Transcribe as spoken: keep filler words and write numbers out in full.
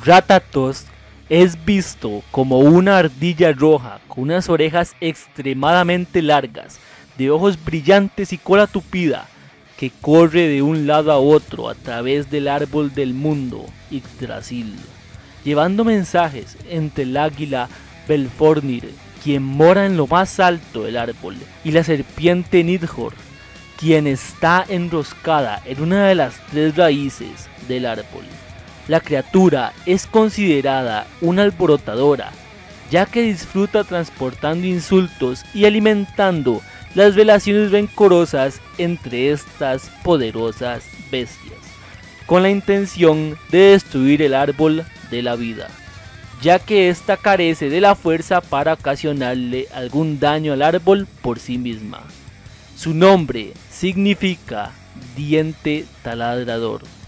Ratatosk es visto como una ardilla roja con unas orejas extremadamente largas, de ojos brillantes y cola tupida, que corre de un lado a otro a través del árbol del mundo, Yggdrasil, llevando mensajes entre el águila Belfornir, quien mora en lo más alto del árbol, y la serpiente Nidhogg, quien está enroscada en una de las tres raíces del árbol. La criatura es considerada una alborotadora, ya que disfruta transportando insultos y alimentando las relaciones rencorosas entre estas poderosas bestias, con la intención de destruir el árbol de la vida, ya que ésta carece de la fuerza para ocasionarle algún daño al árbol por sí misma. Su nombre significa diente taladrador.